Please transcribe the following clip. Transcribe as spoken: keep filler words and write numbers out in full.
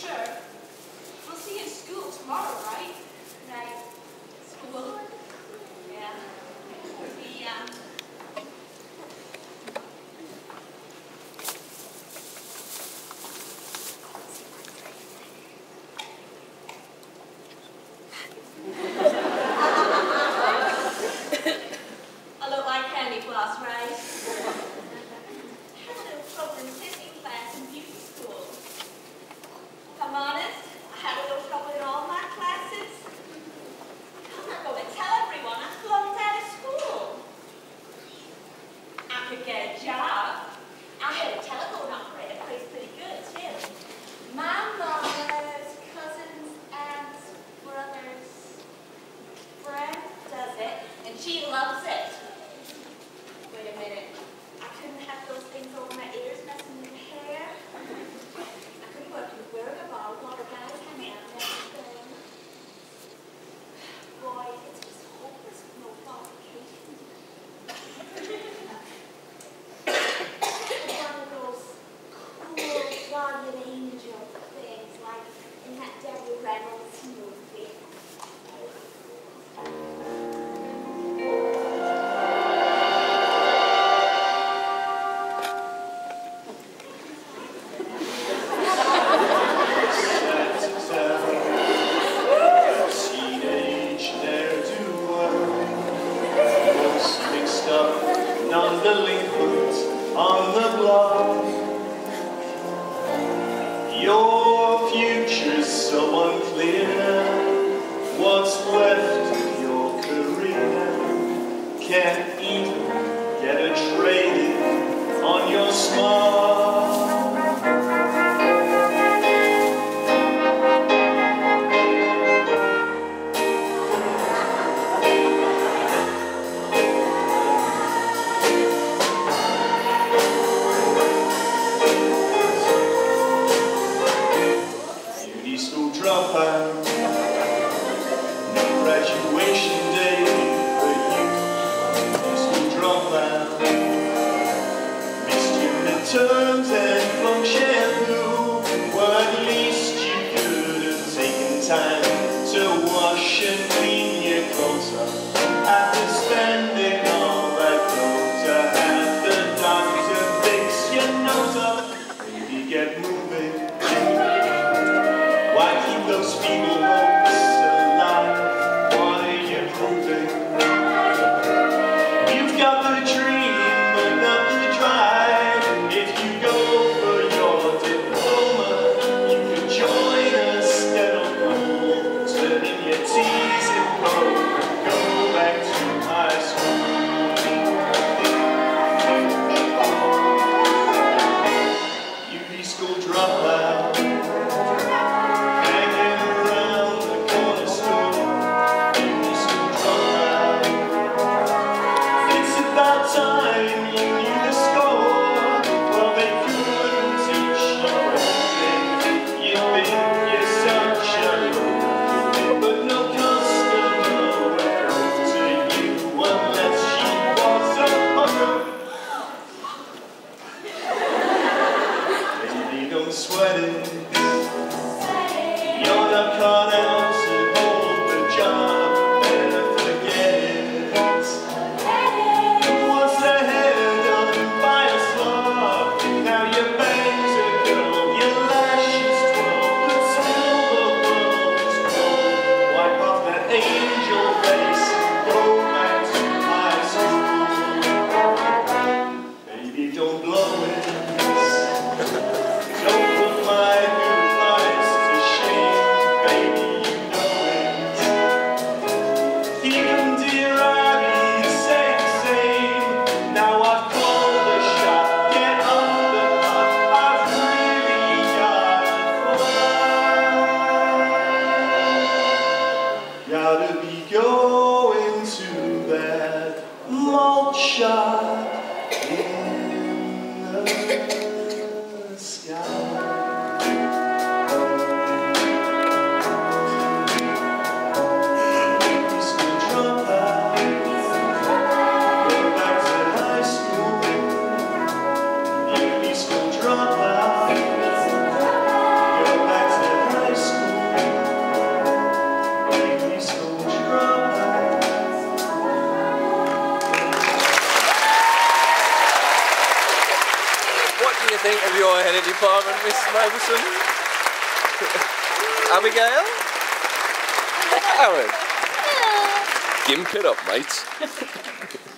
sure. We'll see you in school tomorrow, right? Right. School? Yeah. We, um... I look like candy floss, right? I had a little trouble in sitting class in beauty school. If I'm honest, I had a little trouble in all my classes. I'm not going to tell everyone I flunked out of school. I could get a job. I had a telephone operator, pays pretty good too. My mother's cousin's aunt's brother's friend does it, and she loves it. Wait a minute. I couldn't have those things over my ears messing with the hair. I couldn't work in the burger bar while the guys hang out and everything. Boy, it's just hopeless with no qualifications. One of those cool guardian angel things like in that Debbie Reynolds movie. Non-delinquent on the block. Your future's so unclear. What's left of your career? Can't even get a trade on your smart. Dropout, no graduation day for you. School dropout, missed your midterms and flunk shampoo. Well, at least you could have taken time to wash and clean your clothes up. After spending all that dough to have the doctor fix your nose up, maybe get moving. Why keep those feeble hopes alive? What are you proving? You've got the dream, but not the drive. If you go for your diploma, you could join a sterile pool, turning your T's in pro, go back to high school. Beauty school dropout. Hanging around your head of department, Miss Matheson. Abigail? Aaron? Gimp it up, mate.